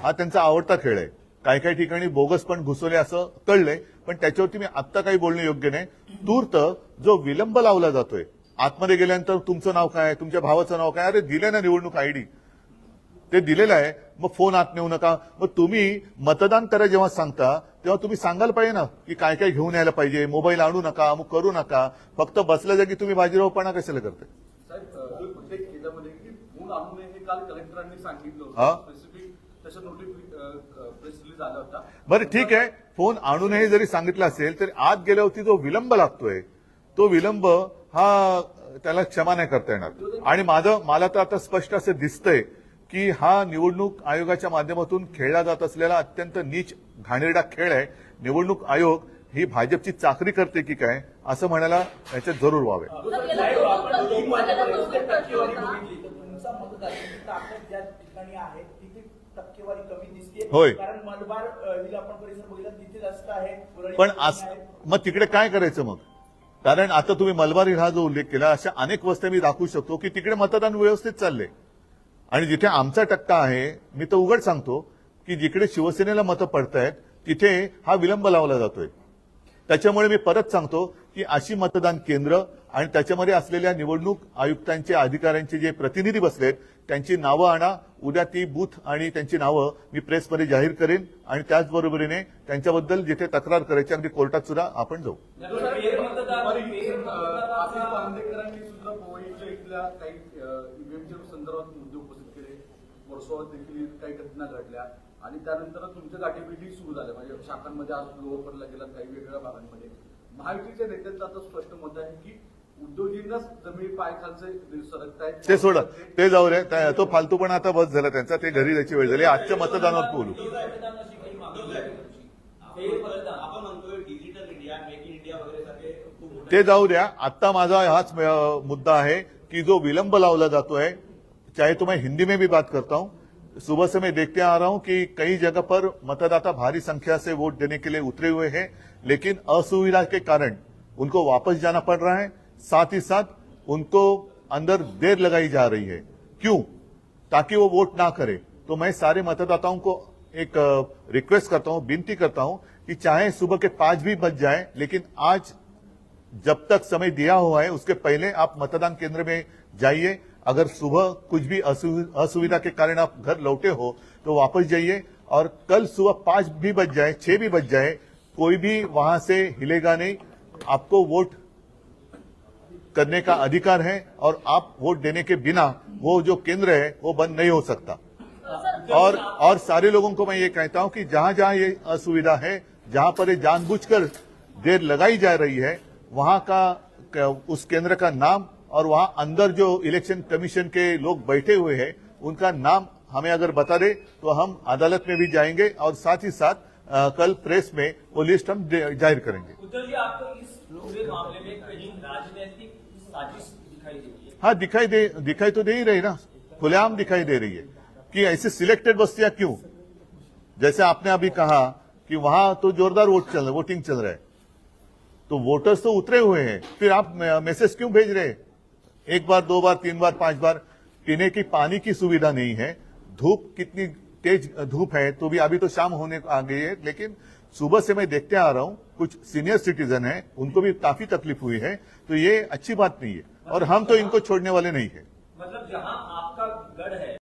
हा त्यांचा आवडता खेळ आहे. काही काही ठिकाणी बोगस पण घुसवले असं कळलंय, पण त्याच्यावरती मी आत्ता काही बोलणं योग्य नाही. तूर्त जो विलंब लावला जातोय, आतमध्ये गेल्यानंतर तुमचं नाव काय, तुमच्या भावाचं नाव काय, अरे दिले ना निवडणूक आयडी, ते दिलेलं आहे, मग फोन आत नेऊ नका. मग तुम्ही मतदान करा जेव्हा सांगता तेव्हा तुम्ही सांगायला पाहिजे ना की काय काय घेऊन यायला पाहिजे, मोबाईल आणू नका, अमुक करू नका. फक्त बसल्या जागी तुम्ही बाजीरावपणा कशाला करते? फोन आणू नये हे काल कलेक्टरांनी सांगितलं होतं. स्पेसिफिक तसं प्रेस रिलीज आला होता. बरं ठीक आहे, फोन आणू नये जरी सांगितलं असेल तरी आत गेल्यावरती जो विलंब लागतोय तो विलंब हा त्याला क्षमा नाही करता येणार. आणि मला तर आता स्पष्ट असं दिसतंय की हा निवडणूक आयोगाच्या माध्यमातून खेळला जात असलेला अत्यंत नीच घाणेरडा खेळ आहे. निवडणूक आयोग ही भाजपची चाकरी करते की काय असं म्हणायला याच्यात जरूर व्हावे. होय, पण मग तिकडे काय करायचं मग? कारण आता तुम्ही मलबार हा जो उल्लेख केला, अशा अनेक वस्त्या मी दाखवू शकतो की तिकडे मतदान व्यवस्थित चाललंय. आणि जिथे आमचा टक्का आहे, मी तर उघड सांगतो की जिकडे शिवसेनेला मतं पडतायत तिथे हा विलंब लावला जातोय. त्याच्यामुळे मी परत सांगतो की अशी मतदान केंद्र आणि त्याच्यामध्ये असलेल्या निवडणूक आयुक्तांचे अधिकाऱ्यांचे जे प्रतिनिधी बसलेत त्यांची नावं आणा. उद्या ती बूथ आणि त्यांची नावं मी प्रेसमध्ये जाहीर करेन आणि त्याचबरोबरीने त्यांच्याबद्दल जिथे तक्रार करायची अगदी कोर्टात सुद्धा आपण जाऊ. संदर्भात मुद्दे उपस्थित केले. वर्सोवात देखील काही घटना घडल्या आणि त्यानंतर तुमच्या गाठीभेटी सुरू झाल्या. म्हणजे शाखांमध्ये आज लोहरला गेला, काही वेगवेगळ्या भागांमध्ये. महायुतीच्या नेत्यांचं आता स्पष्ट मत आहे की उद्योगींनाच जमीन पायखालचे सरकतायत. ते सोडा, ते जाऊ रे, तो फालतूपणा आता बस झाला त्यांचा. ते घरी जायची वेळ झाली. आजच्या मतदानावर बोलू. ते जाऊ द्या. आता माझा हाच मुद्दा आहे कि जो विलंब लावला जातोय, चाहे तो मैं हिंदी में भी बात करता हूं, सुबह से मैं देखते आ रहा हूं कि कई जगह पर मतदाता भारी संख्या से वोट देने के लिए उतरे हुए हैं, लेकिन असुविधा के कारण उनको वापस जाना पड़ रहा है. साथ ही साथ उनको अंदर देर लगाई जा रही है. क्यों? ताकि वो वोट ना करे. तो मैं सारे मतदाताओं को एक रिक्वेस्ट करता हूं, विनती करता हूं कि चाहे सुबह के 5 भी बज जाए, लेकिन आज जब तक समय दिया हुआ है उसके पहले आप मतदान केंद्र में जाइए. अगर सुबह कुछ भी असुविधा के कारण आप घर लौटे हो तो वापस जाइए. और कल सुबह 5 भी बज जाए, 6 भी बज जाए, कोई भी वहां से हिलेगा नहीं. आपको वोट करने का अधिकार है और आप वोट देने के बिना वो जो केंद्र है वो बंद नहीं हो सकता. और सारे लोगों को मैं ये कहता हूं कि जहां जहां ये असुविधा है, जहां पर ये जानबूझकर देर लगाई जा रही है, वहां का उस केंद्र का नाम और वहां अंदर जो इलेक्शन कमीशन के लोग बैठे हुए हैं उनका नाम हमें अगर बता दे तो हम अदालत में भी जाएंगे और साथ ही साथ कल प्रेस में वो लिस्ट हम जाहिर करेंगे. उत्तर जी, आपको इस पूरे मामले में कहीं राजनीतिक साजिश दिखाई देती है? हाँ, दिखाई तो दे ही रही ना, खुलेआम दिखाई दे रही है कि ऐसे सिलेक्टेड बस्तियां क्यों. जैसे आपने अभी कहा कि वहां तो जोरदार वोटिंग चल रहा है, तो वोटर्स तो उतरे हुए हैं, फिर आप मैसेज क्यों भेज रहे हैं? 1 बार, 2 बार, 3 बार, 5 बार. पीने की पानी की सुविधा नहीं है. धूप कितनी तेज धूप है, तो भी अभी तो शाम होने आ गई है, लेकिन सुबह से मैं देखते आ रहा हूं कुछ सीनियर सिटीजन है, उनको भी काफी तकलीफ हुई है. तो ये अच्छी बात नहीं है और हम तो इनको छोड़ने वाले नहीं है. मतलब जहां आपका गढ़ है